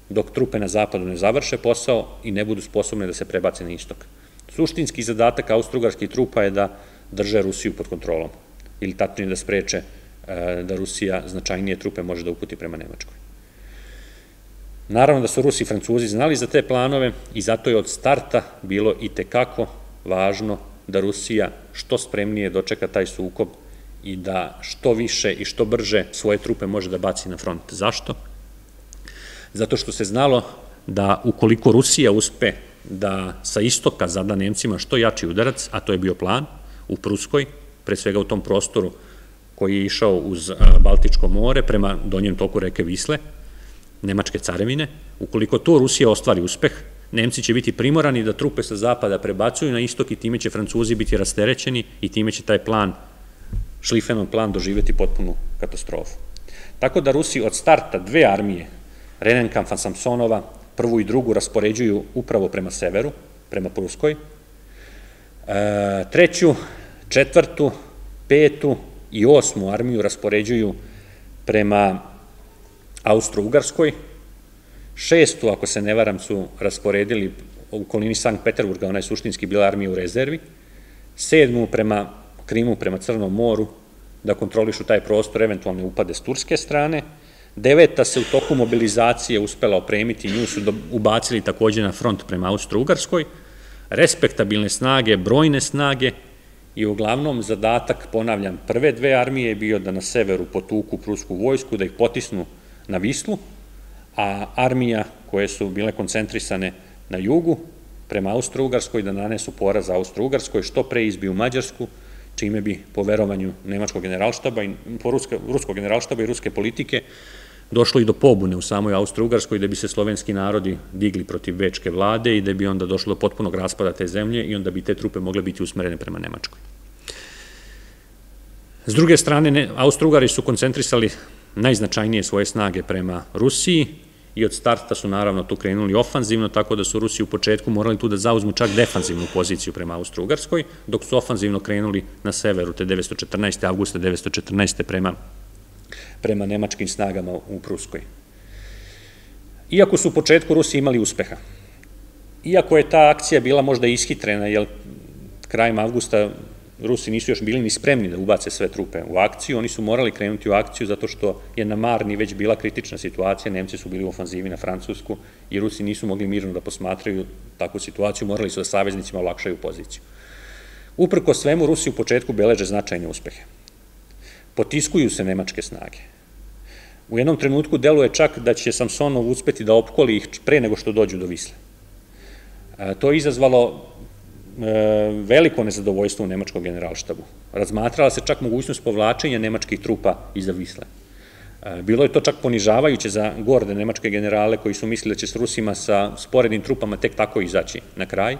dok trupe na zapadu ne završe posao i ne budu sposobne da se prebace na istok. Suštinski zadatak austro-ugarskih trupa je da drže Rusiju pod kontrolom, ili tačnije da spreče da Rusija značajnije trupe može da uputi prema Nemačkoj. Naravno da su Rusi i Francuzi znali za te planove i zato je od starta bilo i tekako važno da Rusija što spremnije dočeka taj sukob i da što više i što brže svoje trupe može da baci na front. Zašto? Zato što se znalo da ukoliko Rusija uspe da sa istoka zada Nemcima što jači udarac, a to je bio plan u Pruskoj, pre svega u tom prostoru koji je išao uz Baltičko more prema donjem toku reke Visle, Nemačke carevine, ukoliko to Rusija ostvari uspeh, Nemci će biti primorani da trupe sa zapada prebacuju na istok i time će Francuzi biti rasterećeni i time će taj plan, Šlifenov plan, doživjeti potpunu katastrofu. Tako da Rusi od starta dve armije, Rennenkampfa, Samsonova, prvu i drugu raspoređuju upravo prema severu, prema Pruskoj, treću, četvrtu, petu i osmu armiju raspoređuju prema Austro-Ugarskoj, šestu, ako se ne varam, su rasporedili u okolini Sankt Peterburga, ona je suštinski bila armija u rezervi, sedmu prema Krimu, prema Crnom moru, da kontrolišu taj prostor, eventualne upade s turske strane, deveta se u toku mobilizacije uspela opremiti, nju su ubacili takođe na front prema Austro-Ugarskoj, respektabilne snage, brojne snage i uglavnom zadatak, ponavljam, prve dve armije je bio da na severu potuku prusku vojsku, da ih potisnu na Vislu, a armija koje su bile koncentrisane na jugu prema Austro-Ugarskoj da nanesu poraz Austro-Ugarskoj, što pre izbiju Mađarsku, čime bi po verovanju nemačkog generalštaba i ruskog generalštaba i ruske politike došlo i do pobune u samoj Austro-Ugarskoj, da bi se slovenski narodi digli protiv bečke vlade i da bi onda došlo do potpunog raspada te zemlje i onda bi te trupe mogle biti usmerene prema Nemačkoj. S druge strane, Austro-Ugari su koncentrisali najznačajnije svoje snage prema Rusiji i od starta su naravno tu krenuli ofanzivno, tako da su Rusi u početku morali tu da zauzmu čak defanzivnu poziciju prema Austro-Ugarskoj, dok su ofanzivno krenuli na severu te 914. avgusta 914. prema nemačkim snagama u Pruskoj. Iako su u početku Rusi imali uspeha, iako je ta akcija bila možda ishitrena, jer krajem avgusta Rusi nisu još bili ni spremni da ubace sve trupe u akciju, oni su morali krenuti u akciju zato što je na Marni već bila kritična situacija, Nemci su bili u ofanzivi na Francusku i Rusi nisu mogli mirno da posmatraju takvu situaciju, morali su da saveznicima olakšaju poziciju. Uprko svemu, Rusi u početku beleže značajne uspehe. Potiskuju se nemačke snage. U jednom trenutku deluje čak da će Samsonov uspeti da opkoli ih pre nego što dođu do Visle. To je izazvalo veliko nezadovoljstvo u nemačkom generalštabu. Razmatrala se čak mogućnost povlačenja nemačkih trupa iza Visle. Bilo je to čak ponižavajuće za gorde nemačke generale koji su mislili da će s Rusima sa sporednim trupama tek tako izaći na kraj.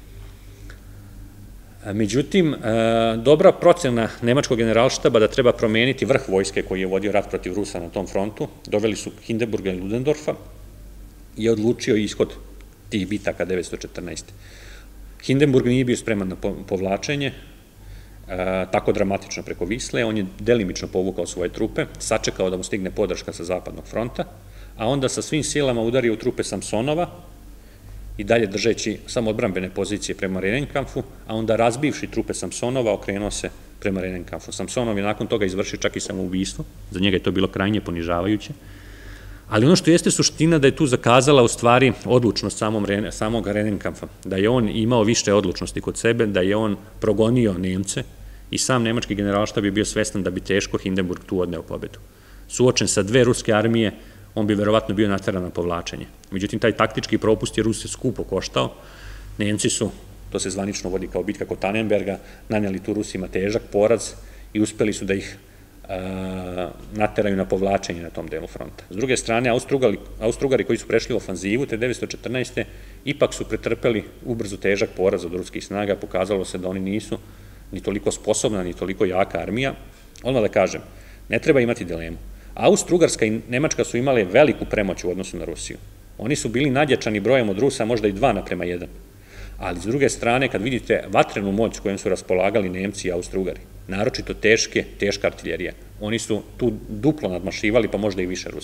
Međutim, dobra procena nemačkog generalštaba da treba promeniti vrh vojske koji je vodio rat protiv Rusa na tom frontu, doveli su Hindenburga i Ludendorfa i je odlučio ishod tih bitaka 914. Hindenburg nije bio spreman na povlačenje, tako dramatično preko Visle, on je delimično povukao svoje trupe, sačekao da mu stigne podrška sa zapadnog fronta, a onda sa svim silama udario u trupe Samsonova i dalje držeći samo odbrambene pozicije prema Rennenkampfu, a onda razbivši trupe Samsonova okrenuo se prema Rennenkampfu. Samsonov je nakon toga izvršio čak i samoubistvo, za njega je to bilo krajnje ponižavajuće, ali ono što jeste suština da je tu zakazala u stvari odlučnost samog Rennenkampfa, da je on imao više odlučnosti kod sebe, da je on progonio Nemce i sam nemački generalštab je bio svestan da bi teško Hindenburg tu odneo pobedu. Suočen sa dve ruske armije, on bi verovatno bio nateran na povlačenje. Međutim, taj taktički propust je Ruse skupo koštao. Nemci su, to se zvanično vodi kao bitka kod Tannenberga, nanijeli tu Rusima težak poraz i uspeli su da ih nateraju na povlačenje na tom delu fronta. S druge strane, Austro-Ugari koji su prešli u ofanzivu te 914. ipak su pretrpeli ubrzo težak poraz od ruskih snaga, pokazalo se da oni nisu ni toliko sposobna, ni toliko jaka armija. Odmah da kažem, ne treba imati dilemu. Austro-Ugarska i Nemačka su imale veliku premoć u odnosu na Rusiju. Oni su bili nadjačani brojem od Rusa, možda i 2:1. Ali s druge strane, kad vidite vatrenu moć s kojom su raspolagali Nemci i Austro-Ugari, naročito teška artiljerija, oni su tu duplo nadmašivali, pa možda i više Rusa.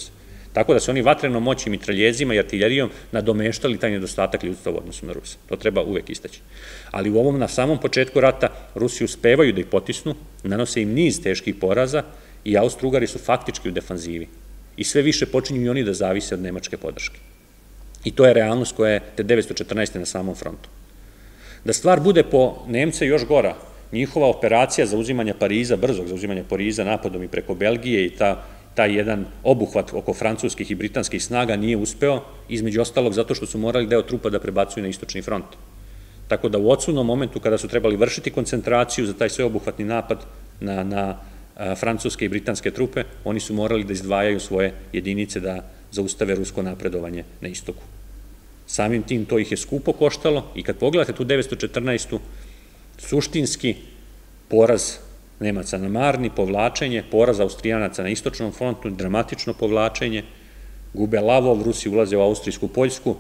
Tako da su oni vatrenom moći, mitraljezima i artiljerijom nadomeštali taj nedostatak ljudstva u odnosu na Ruse. To treba uvek istaći. Ali u ovom, na samom početku rata, Rusi uspevaju da ih potisnu, nanose im niz teških poraza i Austro-Ugari su faktički u defanzivi. I sve više počinju i oni da zavise od nemačke podrške. I to je realnost koja je te 1914. na samom frontu. Da stvar bude po Nemce još gora, njihova operacija zauzimanja Pariza, brzog zauzimanja Pariza napadom i preko Belgije i taj jedan obuhvat oko francuskih i britanskih snaga nije uspeo, između ostalog zato što su morali deo trupa da prebacuju na istočni front. Tako da u odsudnom momentu kada su trebali vršiti koncentraciju za taj sveobuhvatni napad na francuske i britanske trupe, oni su morali da izdvajaju svoje jedinice da zaustave rusko napredovanje na istoku. Samim tim to ih je skupo koštalo i kad pogledate tu 1914. suštinski poraz Nemaca na Marni, povlačenje, poraz Austrijanaca na istočnom frontu, dramatično povlačenje, gube Lavov, Rusi ulaze u Austrijsku Poljsku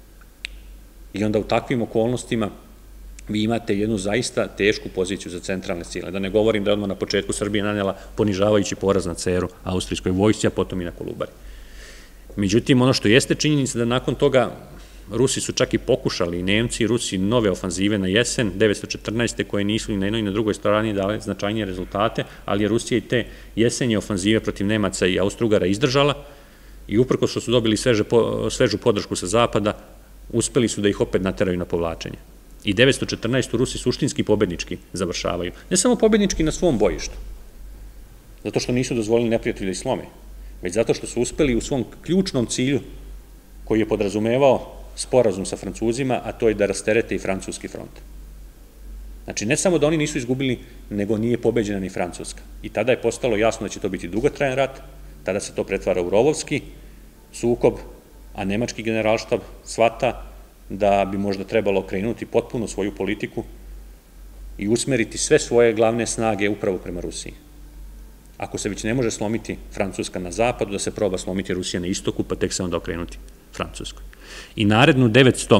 i onda u takvim okolnostima vi imate jednu zaista tešku poziciju za centralne sile. Da ne govorim da je odmah na početku Srbije nanela ponižavajući poraz na Ceru austrijskoj vojsci, a potom i na Kolubari. Međutim, ono što jeste činjenica da nakon toga Rusi su čak i pokušali, i Nemci i Rusi, nove ofanzive na jesen 1914. koje nisu ni na jednoj ni na drugoj strani dale značajnije rezultate, ali je Rusija i te jesenje ofanzive protiv Nemaca i Austro-Ugara izdržala i uprkos što su dobili svežu podršku sa zapada, uspeli su da ih opet nateraju na povlačenje. I 1914. Rusi suštinski pobednički završavaju. Ne samo pobednički na svom bojištu, zato što nisu dozvolili neprijatelju da ih slome, već zato što su uspeli u svom ključnom cilju koji je podrazumevao sporazum sa Francuzima, a to je da rasterete i francuski front. Znači, ne samo da oni nisu izgubili, nego nije pobeđena ni Francuska. I tada je postalo jasno da će to biti dugotrajan rat, tada se to pretvara u rovovski sukob, a nemački generalštab shvata da bi možda trebalo okrenuti potpuno svoju politiku i usmeriti sve svoje glavne snage upravo prema Rusiji. Ako se već ne može slomiti Francuska na zapadu, da se proba slomiti Rusija na istoku, pa tek se onda okrenuti Francuskoj. I narednu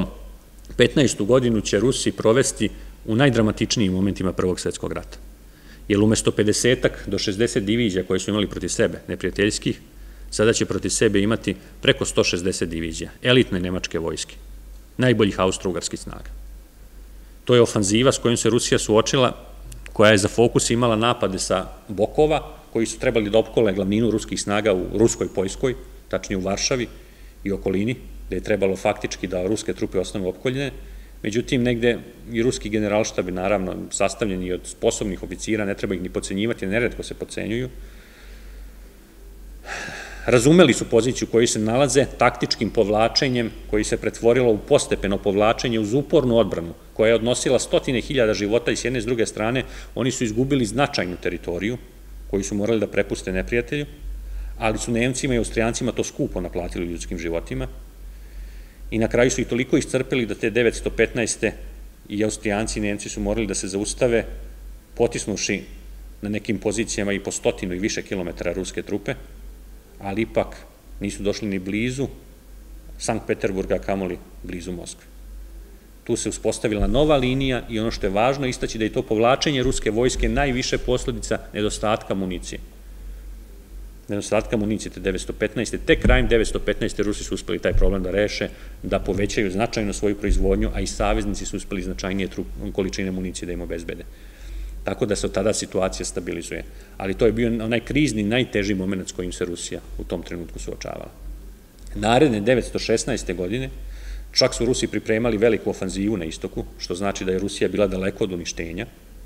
1915. godinu će Rusi provesti u najdramatičnijim momentima Prvog svetskog rata. Jer umesto 50 do 60 divizija koje su imali protiv sebe, neprijateljskih, sada će protiv sebe imati preko 160 divizija, elitne nemačke vojske, najboljih austro-ugarskih snaga. To je ofanziva s kojom se Rusija suočila, koja je za fokus imala napade sa bokova, koji su trebali da opkole glavninu ruskih snaga u Ruskoj Poljskoj, tačnije u Varšavi i okolini, gde je trebalo faktički da ruske trupe ostanu opkoljene. Međutim, negde i ruski generalštabi, naravno, sastavljeni od sposobnih oficira, ne treba ih ni podcenjivati, neretko se podcenjuju, razumeli su poziciju koju se nalaze taktičkim povlačenjem koji se pretvorilo u postepeno povlačenje uz upornu odbranu koja je odnosila 100.000 života i s jedne i s druge strane. Oni su izgubili značajnu teritoriju koju su morali da prepuste neprijatelju, ali su Nemcima i Austrijancima to skupo naplatili ljudskim životima i na kraju su ih toliko iscrpeli da te 1915. i Austrijanci i Nemci su morali da se zaustave potisnuši na nekim pozicijama i po 100 i više kilometara ruske trupe, ali ipak nisu došli ni blizu Sankt Peterburga, a kamoli blizu Moskve. Tu se uspostavila nova linija i ono što je važno istaći da je to povlačenje ruske vojske najviše posledica nedostatka municije. Nedostatka municije te 1915. Tek krajem 1915. Rusi su uspeli taj problem da reše, da povećaju značajno svoju proizvodnju, a i saveznici su uspeli značajnije količine municije da im obezbede. Tako da se od tada situacija stabilizuje. Ali to je bio onaj krizni, najteži moment s kojim se Rusija u tom trenutku suočavala. Naredne 1916. godine čak su Rusi pripremali veliku ofanzivu na istoku, što znači da je Rusija bila daleko od uništenja.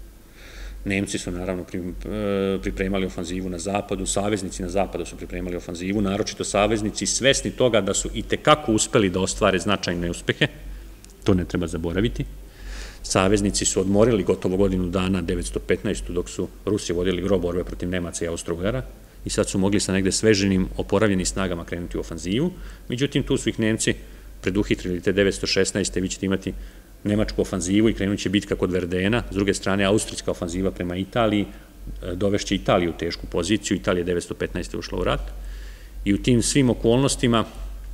Nemci su naravno pripremali ofanzivu na zapadu, saveznici na zapadu su pripremali ofanzivu, naročito saveznici svesni toga da su i tekako uspeli da ostvare značajne uspehe, to ne treba zaboraviti. Saveznici su odmorili gotovo godinu dana 1915. dok su Rusi vodili gro borbe protiv Nemaca i Austro-Ugara i sad su mogli sa negde sveženim, oporavljenim snagama krenuti u ofanzivu. Međutim, tu su ih Nemci preduhitrili te 1916. Vi ćete imati nemačku ofanzivu i krenut će bitka kod Verdena. S druge strane, austrijska ofanziva prema Italiji dovešće Italiju u tešku poziciju. Italija 1915. ušla u rat. I u tim svim okolnostima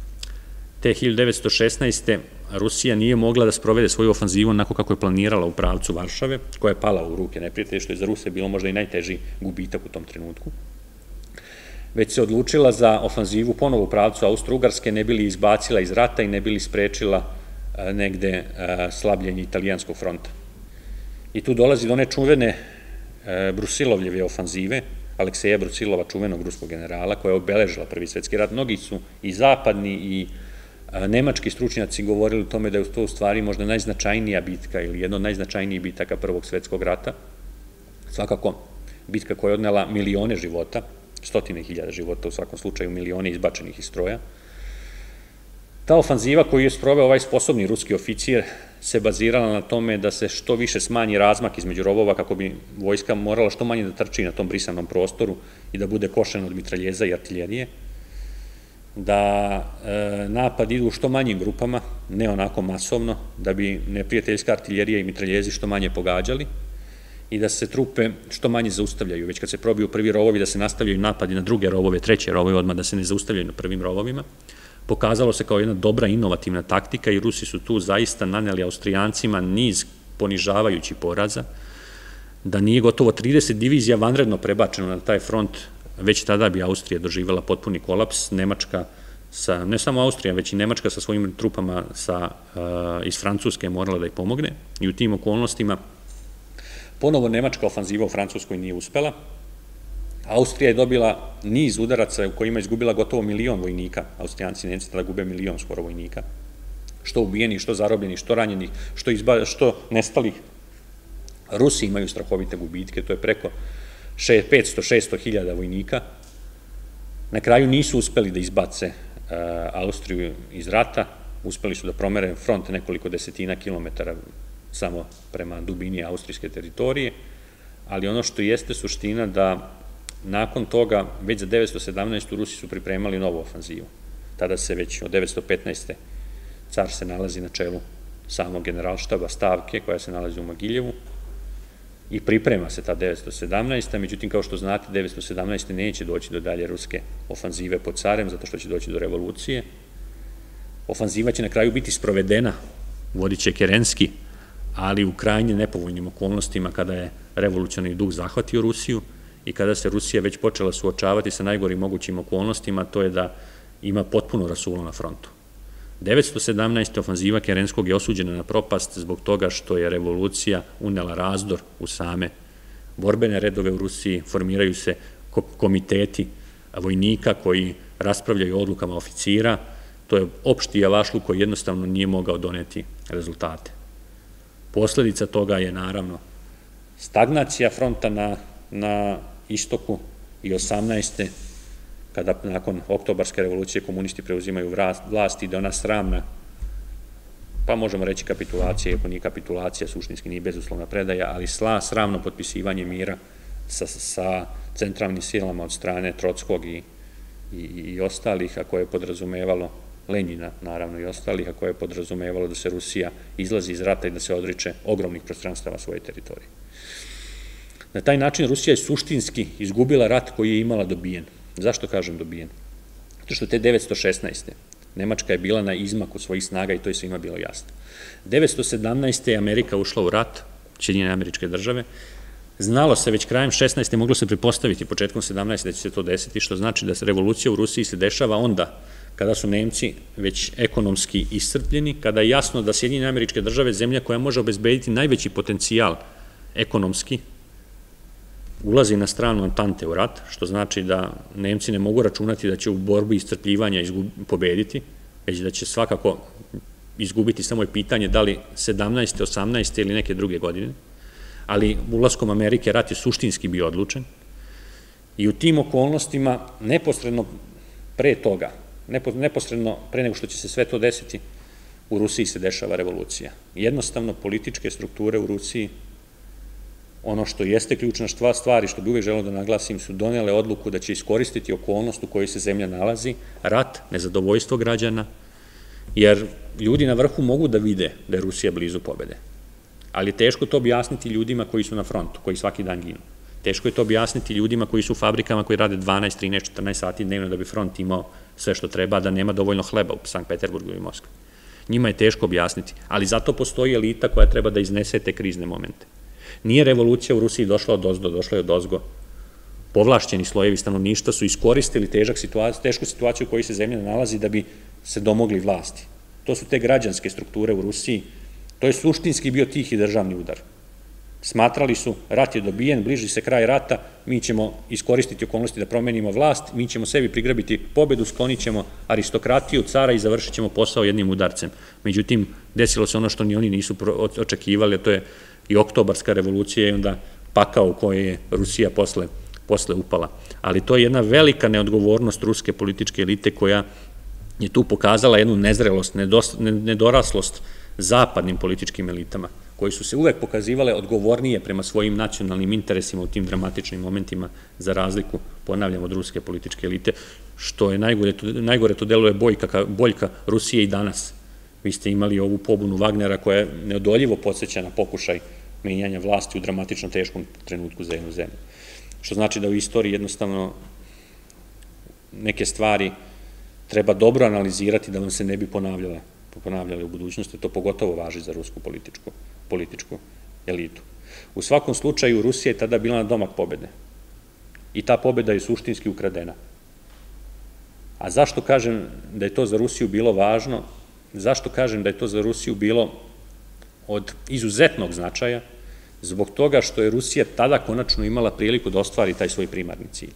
te 1916. Rusija nije mogla da sprovede svoju ofanzivu onako kako je planirala u pravcu Varšave, koja je pala u ruke neprijatelja, što je za Ruse bilo možda i najteži gubitak u tom trenutku. već se odlučila za ofanzivu ponovo u pravcu Austro-Ugarske, ne bi li izbacila iz rata i ne bi li sprečila negde slabljenje italijanskog fronta. I tu dolazi do one čuvene Brusilovljeve ofanzive, Alekseja Brusilova, čuvenog ruskog generala, koja je obeležila Prvi svetski rat. Mnogi su i zapadni i nemački stručnjaci govorili o tome da je to u stvari možda najznačajnija bitka ili jedna od najznačajnijih bitaka Prvog svetskog rata. Svakako, bitka koja je odnela milione života, stotine hiljada života, u svakom slučaju milione izbačenih iz stroja. Ta ofanziva koju je sproveo ovaj sposobni ruski oficir se bazirala na tome da se što više smanji razmak između rovova kako bi vojska morala što manje da trči na tom brisanom prostoru i da bude košena od mitraljeza i artiljerije, da napad idu u što manjim grupama, ne onako masovno, da bi neprijateljska artiljerija i mitraljezi što manje pogađali i da se trupe što manje zaustavljaju. Već kad se probiju prvi rovovi, da se nastavljaju napadi na druge rovove, treće rovove, odmah da se ne zaustavljaju na prvim rovovima. Pokazalo se kao jedna dobra inovativna taktika i Rusi su tu zaista naneli Austrijancima niz ponižavajućih poraza, da nije gotovo 30 divizija vanredno prebačeno na taj front, već tada bi Austrija doživjela potpuni kolaps. Nemačka, ne samo Austrija, već i Nemačka sa svojim trupama iz Francuske morala da ih pomogne i u tim okolnostima ponovo nemačka ofanziva u Francuskoj nije uspela. Austrija je dobila niz udaraca u kojima je izgubila gotovo 1.000.000 vojnika. Austrijanci i Nemci tada gube 1.000.000 skoro vojnika. Što ubijenih, što zarobljenih, što ranjenih, što nestalih. Rusi imaju strahovite gubitke, to je preko 500-600 hiljada vojnika. Na kraju nisu uspeli da izbace Austriju iz rata, uspeli su da promere front nekoliko desetina kilometara samo prema dubini austrijske teritorije, ali ono što jeste suština da nakon toga, već za 917. Rusi su pripremali novu ofanzivu. Tada se već od 915. car se nalazi na čelu samog generalštaba Stavke, koja se nalazi u Mogiljevu, i priprema se ta 917. Međutim, kao što znate, 917. neće doći do dalje ruske ofanzive pod carem, zato što će doći do revolucije. Ofanziva će na kraju biti sprovedena, vodit će Kerenski, ali u krajnje nepovoljnim okolnostima kada je revolucionarni duh zahvatio Rusiju i kada se Rusija već počela suočavati sa najgorim mogućim okolnostima, to je da ima potpuno rasulo na frontu. 917. ofanziva Kerenskog je osuđena na propast zbog toga što je revolucija unela razdor u same borbene redove u Rusiji, formiraju se komiteti vojnika koji raspravljaju o odlukama oficira, to je opšti javašluk koji jednostavno nije mogao doneti rezultate. Posledica toga je naravno stagnacija fronta na istoku i 18. kada nakon oktobarske revolucije komunisti preuzimaju vlast i da ona sramna, pa možemo reći kapitulacija, iako nije kapitulacija, suštinski nije bezuslovna predaja, ali sramno potpisivanje mira sa centralnim silama od strane Trockog i ostalih, a koje je podrazumevalo, Lenjina naravno i ostalih, a koje je podrazumevalo da se Rusija izlazi iz rata i da se odriče ogromnih prostranstava svoje teritorije. Na taj način Rusija je suštinski izgubila rat koji je imala dobijen. Zašto kažem dobijen? Zato što te 916. Nemačka je bila na izmaku svojih snaga i to je svima bilo jasno. 917. je Amerika ušla u rat, Sjedinjene Američke Države. Znalo se već krajem 16. moglo se pretpostaviti početkom 17. da će se to desiti, što znači da se revolucija u Rusiji se dešava onda kada su Nemci već ekonomski iscrpljeni, kada je jasno da Sjedinjene Američke Države, zemlja koja može obezbediti najveći potencijal ekonomski, ulazi na stranu Antante u rat, što znači da Nemci ne mogu računati da će u borbi iscrpljivanja pobediti, već da će svakako izgubiti, samo je pitanje da li 17. 18. ili neke druge godine, ali ulaskom Amerike rat je suštinski bio odlučen i u tim okolnostima neposredno pre toga, neposredno pre nego što će se sve to desiti, u Rusiji se dešava revolucija. Jednostavno, političke strukture u Rusiji, ono što jeste ključna stvar i što bi uvek želeo da naglasim, su donele odluku da će iskoristiti okolnost u kojoj se zemlja nalazi, rat, nezadovoljstvo građana, jer ljudi na vrhu mogu da vide da je Rusija blizu pobede. Ali je teško to objasniti ljudima koji su na frontu, koji svaki dan ginu. Teško je to objasniti ljudima koji su u fabrikama, koji rade 12, 13, 14 sati dnevno da bi front imao sve što treba, da nema dovoljno hleba u Sankt Peterburgu i Moskvi. Njima je teško objasniti, ali zato postoji elita koja treba da iznese te krizne momente. Nije revolucija u Rusiji došla od ozdo, došla je od ozgo. povlašćeni slojevi stanovništva su iskoristili tešku situaciju u kojoj se zemlja nalazi da bi se domogli vlasti. To su te građanske strukture u Rusiji, to je suštinski bio tihi državni udar. Smatrali su, rat je dobijen, bliži se kraj rata, mi ćemo iskoristiti okolnosti da promenimo vlast, mi ćemo sebi prigrabiti pobedu, sklonit ćemo aristokratiju, cara i završit ćemo posao jednim udarcem. Međutim, desilo se ono što ni oni nisu očekivali, a to je i oktobarska revolucija i onda pakao u kojoj je Rusija posle upala. Ali to je jedna velika neodgovornost ruske političke elite koja je tu pokazala jednu nezrelost, nedoraslost zapadnim političkim elitama, koji su se uvek pokazivale odgovornije prema svojim nacionalnim interesima u tim dramatičnim momentima, za razliku, ponavljam, od ruske političke elite, što je najgore to deluje boljka Rusije i danas. Vi ste imali ovu pobunu Wagnera koja je neodoljivo podsjeća na pokušaj menjanja vlasti u dramatično teškom trenutku za jednu zemlju. Što znači da u istoriji jednostavno neke stvari treba dobro analizirati da vam se ne bi ponavljale u budućnosti, to pogotovo važi za rusku političku elitu. U svakom slučaju, Rusija je tada bila na domak pobede i ta pobeda je suštinski ukradena. A zašto kažem da je to za Rusiju bilo važno? Zašto kažem da je to za Rusiju bilo od izuzetnog značaja? Zbog toga što je Rusija tada konačno imala priliku da ostvari taj svoj primarni cilj.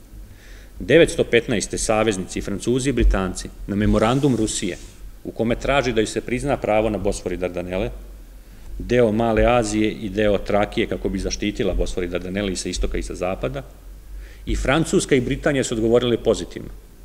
915. saveznici, Francuzi i Britanci, na memorandum Rusije, u kome traži da ju se prizna pravo na Bosfor i Dardanele, deo Male Azije i deo Trakije kako bi zaštitila Bosfor i Dardanele i sa istoka i sa zapada, i Francuska i Britanija su odgovorile pozitivno.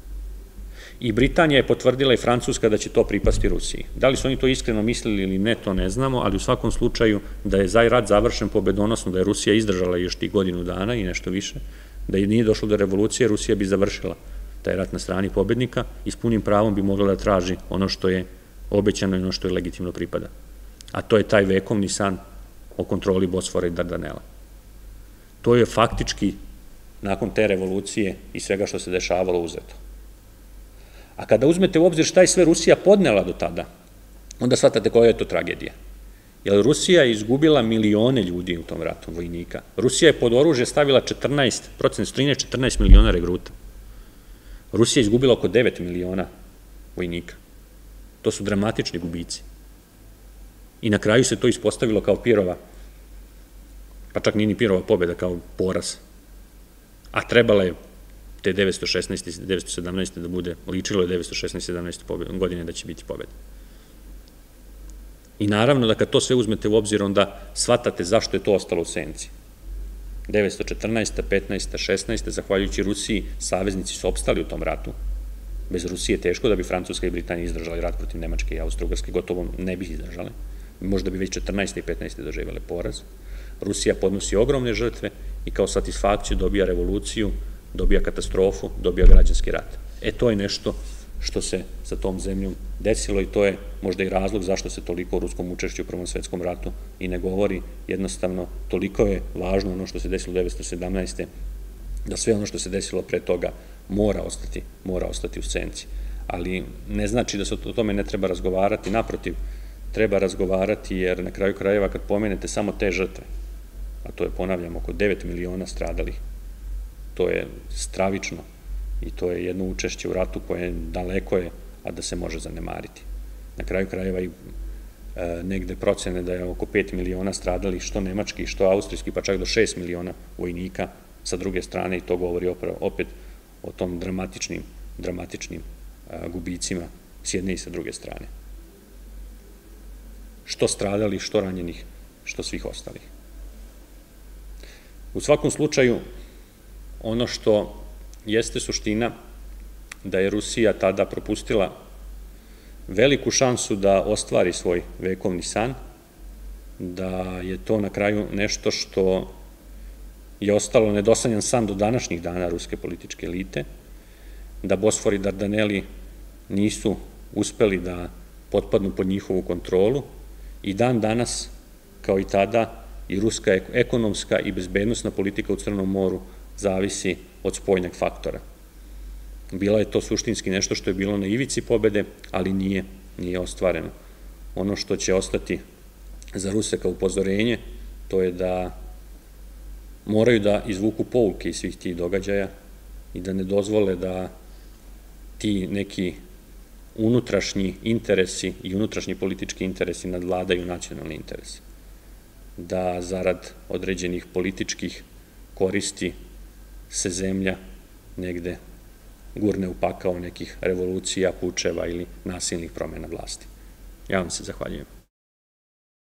I Britanija je potvrdila i Francuska da će to pripasti Rusiji. Da li su oni to iskreno mislili ili ne, to ne znamo, ali u svakom slučaju da je rat završen pobedonosno, da je Rusija izdržala još tih godinu dana i nešto više, da je nije došlo do revolucije, Rusija bi završila taj rat na strani pobednika i s punim pravom bi mogla da traži ono što je obećano i ono što je legitimno pripada. A to je taj vekovni san o kontroli Bosfora i Dardanela. To je faktički, nakon te revolucije i svega što se dešavalo, uzeto. A kada uzmete u obzir šta je sve Rusija podnela do tada, onda shvatate koja je to tragedija. Jer Rusija je izgubila milione ljudi u tom ratu, vojnika. Rusija je pod oružje stavila 13 miliona regruta. Rusija je izgubila oko 9 miliona vojnika. To su dramatični gubici. I na kraju se to ispostavilo kao Pirova, pa čak nije ni Pirova pobjeda, kao poraz. A trebala je te 916. i 917. da bude, ličilo je 916. i 17. godine da će biti pobjeda. I naravno da kad to sve uzmete u obzir, onda shvatate zašto je to ostalo u senci. 914. 15. 16. zahvaljujući Rusiji, saveznici su opstali u tom ratu. Bez Rusije teško da bi Francuska i Britanija izdržali rat protiv Nemačke i Austro-Ugarske, gotovo ne bi izdržale. Možda bi već 14. i 15. doživjele poraz. Rusija podnosi ogromne žrtve i kao satisfakciju dobija revoluciju, dobija katastrofu, dobija građanski rat. To je nešto što se sa tom zemljom desilo i to je možda i razlog zašto se toliko o ruskom učešću u Prvom svetskom ratu i ne govori. Jednostavno, toliko je važno ono što se desilo 1917. da sve ono što se desilo pre toga mora ostati u senci. Ali ne znači da se o tome ne treba razgovarati, naprotiv, treba razgovarati jer na kraju krajeva kad pomenete samo te žrtve, a to je, ponavljam, oko 9 miliona stradalih, to je stravično i to je jedno učešće u ratu koje daleko je, a da se može zanemariti. Na kraju krajeva i negde procene da je oko 5 miliona stradalih, što nemački, što austrijski, pa čak do 6 miliona vojnika sa druge strane i to govori opet o tom dramatičnim gubicima s jedne i sa druge strane. Što stradalih, što ranjenih, što svih ostalih. U svakom slučaju, ono što jeste suština da je Rusija tada propustila veliku šansu da ostvari svoj vekovni san, da je to na kraju nešto što je ostalo nedosanjan san do današnjih dana ruske političke elite, da Bosfor i Dardaneli nisu uspeli da potpadnu pod njihovu kontrolu i dan danas, kao i tada, i ruska ekonomska i bezbednosna politika u Crnom moru zavisi od spoljnog faktora. Bila je to suštinski nešto što je bilo na ivici pobede, ali nije ostvareno. Ono što će ostati za Ruse kao upozorenje, to je da moraju da izvuku pouke iz svih tih događaja i da ne dozvole da ti neki unutrašnji interesi i unutrašnji politički interesi nadvladaju nacionalni interes. Da zarad određenih političkih koristi se zemlja negde gurne u pakao nekih revolucija, pučeva ili nasilnih promena vlasti. Ja vam se zahvaljujem.